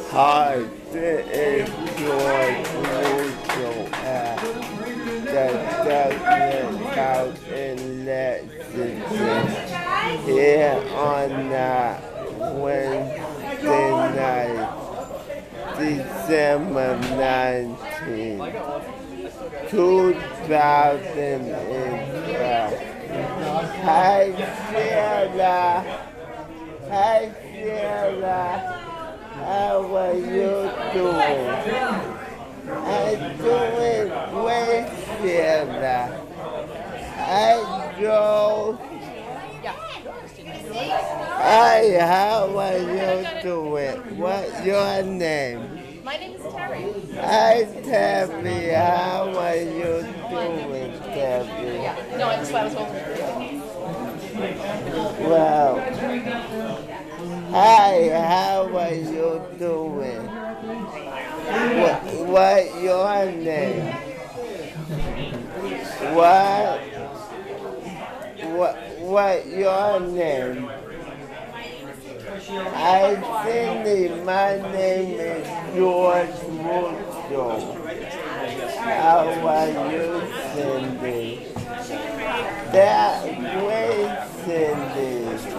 Hi, this is George Russo at the Douglas House in Lexington here on Wednesday night, December 19th, 2012. Hi, Sheila. Hi, Sheila. How are you doing? I'm doing great, Sheila. Hi, Joe. Hi, how are you doing? What's your name? My name is Terry. Hi, Terry. How are you doing, Terry? Yeah. No, that's why I was holding it. Well, hi, how are you doing? What your name? What your name? Hi, Cindy. My name is George Russo. How are you, Cindy? That way, Cindy.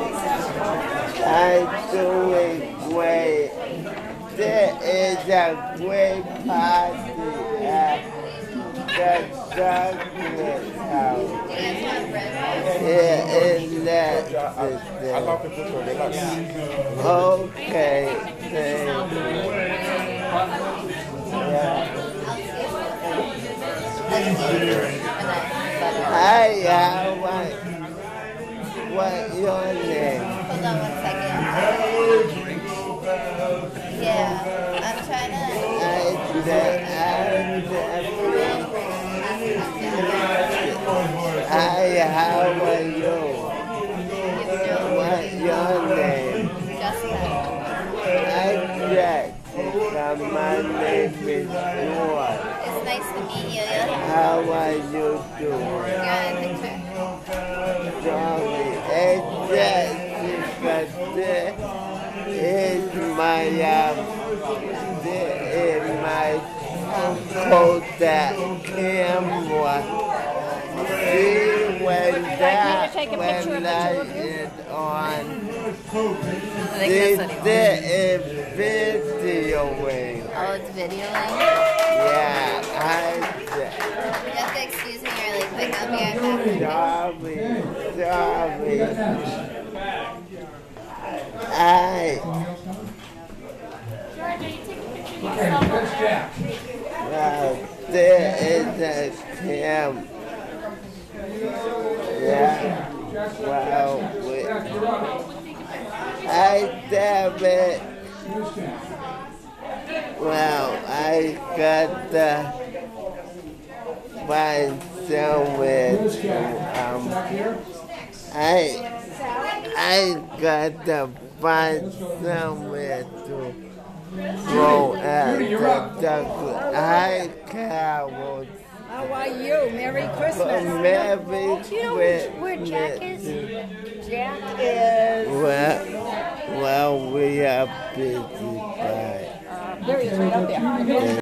I'm doing great. There is a great party at the Douglas House. Here in Lexington. Okay, thank you. Hi, what's your name? Hold on 1 second. Yeah, I'm trying to. Hi, how are you? What's your name? Jessica. I'm Jessica. My name is George. It's nice to meet you. How are you doing? You're in a picture. Sorry, it's Jessica. This is my Kodak camera. See when I is on. This is videoing. Oh, it's videoing? Yeah, You have to excuse me or like pick up here. sorry. Well, there is a camp. Yeah. Well, hi, David. Well, I got the find somewhere I got to find somewhere to go at the Douglas. Hi, Carol. How are you? Merry Christmas. Merry Do you know where Jack is? Jack is... Well, we are busy, but... There he is, right up there.